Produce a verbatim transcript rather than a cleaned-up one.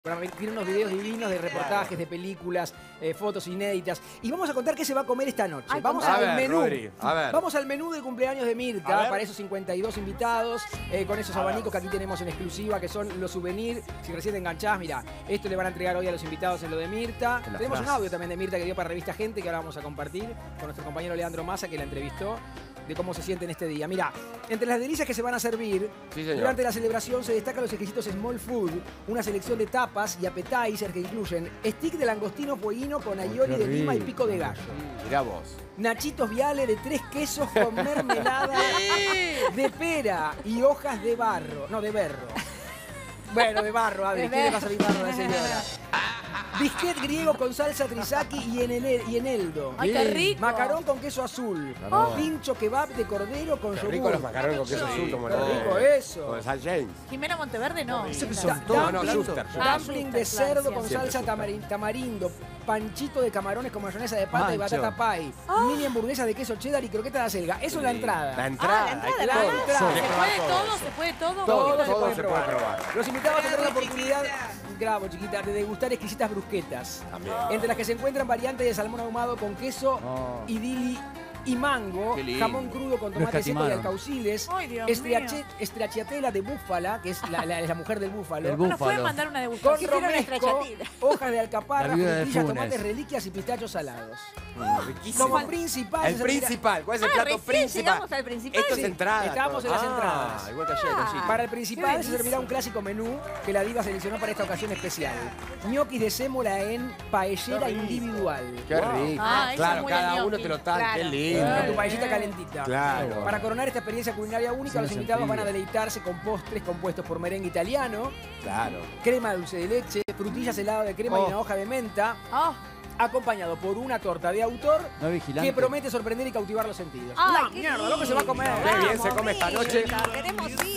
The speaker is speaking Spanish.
Tiene unos videos divinos de reportajes, de películas, eh, fotos inéditas. Y vamos a contar qué se va a comer esta noche. Ay, vamos a al ver, menú. Rodri, a ver. Vamos al menú del cumpleaños de Mirta, para esos cincuenta y dos invitados, eh, con esos A abanicos ver. que aquí tenemos en exclusiva, que son los souvenirs. Si recién te enganchás, mira, esto le van a entregar hoy a los invitados en lo de Mirta. La Tenemos frase. un audio también de Mirta que dio para Revista Gente, que ahora vamos a compartir con nuestro compañero Leandro Massa, que la entrevistó, de cómo se siente en este día. Mira, entre las delicias que se van a servir, Sí, señor. durante la celebración se destacan los exquisitos Small Food, una selección de tapas y appetizers que incluyen stick de langostino fueguino con aioli de lima y pico de gallo. Mirá vos. Nachitos viale de tres quesos con mermelada de pera y hojas de barro. No, de berro. Bueno, de barro, Adri. ¿Qué le pasa a mi barro a la señora? Bisquet griego con salsa trisaki y, enene- y eneldo. ¡Ay, qué rico! Macarón con queso azul. Oh. Pincho kebab de cordero con Qué yogur. rico los macarrones con queso Sí, azul como qué los de- rico eso. Como de San James. Jimena Monteverde no. Da- No, no, dumpling- Schuster. Ah, Dumpling de Schuster, cerdo claro, con siempre salsa Schuster. tamarin- tamarindo, panchito de camarones con mayonesa de pata y Mancho. batata pie, mini hamburguesa de queso cheddar y croqueta de acelga. Eso es la entrada. La entrada. Ah, la entrada, hay la todo. entrada. ¿Se Tenés que puede probar todo? ¿Se puede todo? Todo, Todo, se, todo puede se puede probar. probar. Los invitados van a tener la oportunidad, grabo chiquita, de degustar exquisitas brusquetas. También. Entre las que se encuentran variantes de salmón ahumado con queso, Oh. idili y mango, Qué lindo. jamón crudo con Lo tomate seco y escatimaron. alcauciles, Ay, Dios estriache- mío. estracciatella de búfala, que es la, la- es la mujer del búfalo, El ¿No nos búfalo. pueden mandar una con degustación? Quisiera una romesco, estracciatella. hojas de alcaparra, La viuda de frutillas, Funes. tomates, reliquias y pistachos salados. Riquísimo. Como principal, El se servirá- principal. ¿Cuál es el Ah, plato recién principal? llegamos al principal. Esto Sí, es entrada. estamos en las Ah, entradas. igual que ayer, sí. Para el Qué principal se buenísimo. servirá un clásico menú que la diva seleccionó para esta ocasión especial. Ñoquis de sémola en paellera Qué rico. individual. Qué rico. Ah, eso claro, es muy cada ñoqui. uno te lo tal. Qué Claro. lindo. Con tu paellita calentita. Claro. Para coronar esta experiencia culinaria única, Sin los invitados van a sentido. deleitarse con postres compuestos por merengue italiano, Claro. crema dulce de leche, frutillas heladas de crema y Oh. una hoja de menta, Oh, acompañado por una torta de autor No es vigilante. que promete sorprender y cautivar los sentidos. ay, ¡La qué mierda! Lo que se va a comer. Qué bien se Vamos, come esta noche. Mirta, queremos ir.